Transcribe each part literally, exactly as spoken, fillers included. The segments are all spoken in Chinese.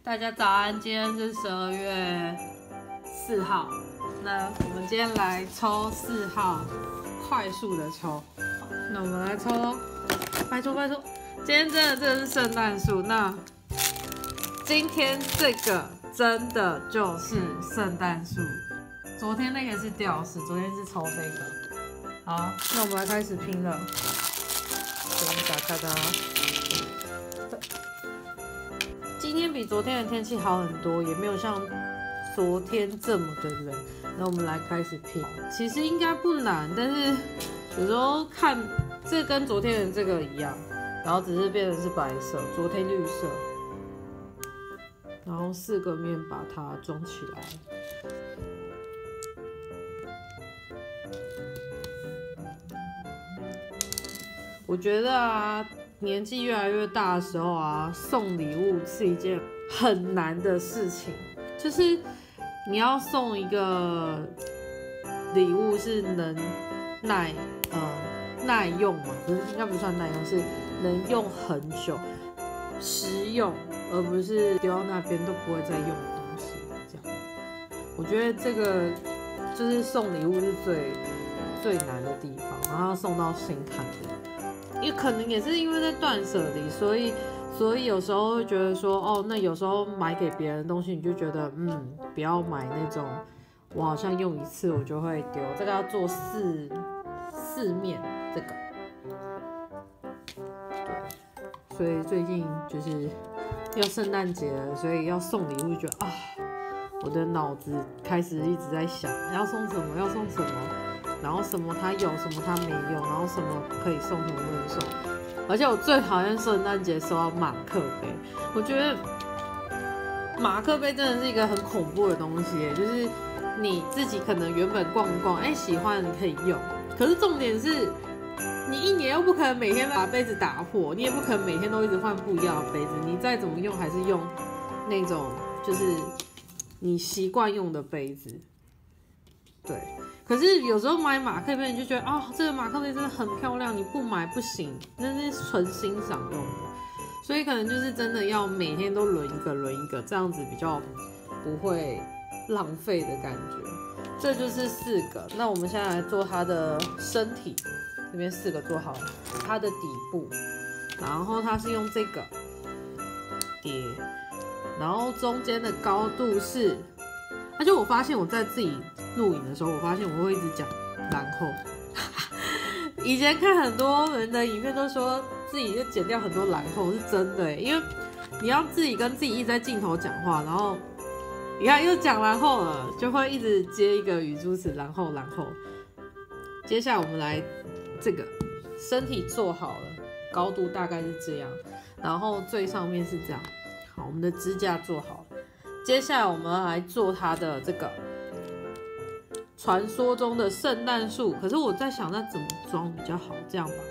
大家早安，今天是十二月四号。那我们今天来抽四号，快速的抽。那我们来抽咯，拜托拜托。今天真的这是圣诞树，那今天这个真的就是圣诞树。昨天那个是吊饰，昨天是抽这个。好，那我们来开始拼了。我们打开它。今天比昨天的天气好很多，也没有像昨天这么的冷。那我们来开始拼，其实应该不难，但是有时候看这跟昨天的这个一样，然后只是变成是白色，昨天绿色，然后四个面把它装起来。我觉得啊，年纪越来越大的时候啊，送礼物是一件很难的事情。就是你要送一个礼物是能耐呃耐用嘛，不是应该不算耐用，是能用很久、实用，而不是丢到那边都不会再用的东西。这样，我觉得这个就是送礼物是最最难的地方，然后要送到心坎里。也可能也是因为在断舍离，所以所以有时候会觉得说，哦，那有时候买给别人的东西，你就觉得，嗯，不要买那种我好像用一次我就会丢，这个要做四四面这个，对，所以最近就是要圣诞节了，所以要送礼物，觉得啊，我的脑子开始一直在想要送什么，要送什么。然后什么他有，什么他没有，然后什么可以送，什么不能送。而且我最讨厌圣诞节收到马克杯，我觉得马克杯真的是一个很恐怖的东西，就是你自己可能原本逛逛，哎，喜欢你可以用，可是重点是，你一年又不可能每天把杯子打破，你也不可能每天都一直换不一样的杯子，你再怎么用还是用那种就是你习惯用的杯子，对。可是有时候买马克杯，你就觉得啊、哦，这个马克杯真的很漂亮，你不买不行，那是纯欣赏用的，所以可能就是真的要每天都轮一个轮一个，这样子比较不会浪费的感觉。这就是四个，那我们现在来做它的身体，这边四个做好了，它的底部，然后它是用这个叠，然后中间的高度是。而且我发现我在自己录影的时候，我发现我会一直讲然后。以前看很多人的影片都说自己就剪掉很多然后，是真的耶，因为你要自己跟自己一直在镜头讲话，然后你看又讲然后了，就会一直接一个语助词然后然后。接下来我们来这个身体做好了，高度大概是这样，然后最上面是这样。好，我们的支架做好了。接下来我们要来做它的这个传说中的圣诞树，可是我在想那怎么装比较好，这样吧，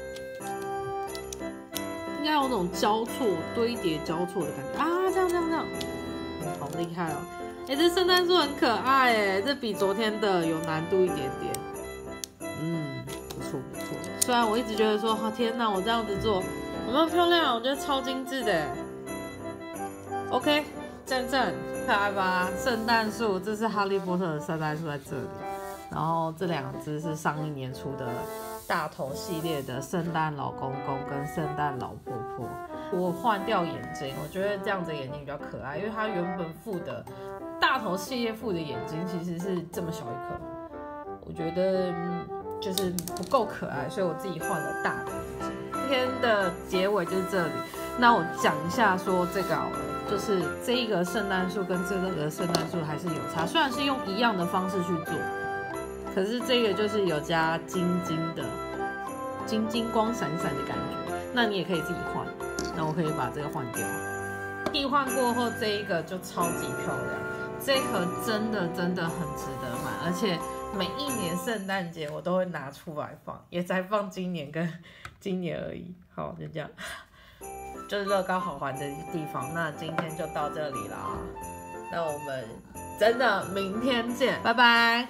应该有那种交错堆叠交错的感觉啊，这样这样这样，嗯、好厉害哦！哎、欸，这圣诞树很可爱哎，这比昨天的有难度一点点，嗯，不错不错。虽然我一直觉得说，啊天哪，我这样子做有没有漂亮？我觉得超精致的 ，OK。赞赞，可爱吧？圣诞树，这是哈利波特的圣诞树在这里，然后这两只是上一年出的大头系列的圣诞老公公跟圣诞老婆婆。我换掉眼睛，我觉得这样子眼睛比较可爱，因为它原本附的大头系列附的眼睛其实是这么小一颗，我觉得、嗯、就是不够可爱，所以我自己换了大的眼睛。今天的结尾就是这里，那我讲一下说这个好了。就是这一个圣诞树跟这个圣诞树还是有差，虽然是用一样的方式去做，可是这个就是有加金金的、金金光闪闪的感觉。那你也可以自己换，那我可以把这个换掉。替换过后，这一个就超级漂亮，这一盒真的真的很值得买，而且每一年圣诞节我都会拿出来放，也才放今年跟今年而已。好，就这样。就是乐高好玩的地方，那今天就到这里啦，那我们真的明天见，拜拜。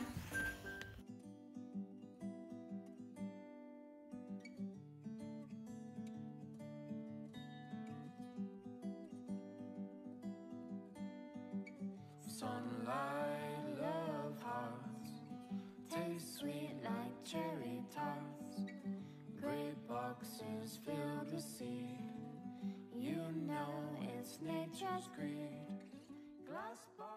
sunlight, love hearts taste sweet like cherry tarts. Great boxes filled with seed, you know it's nature's greed. Glass box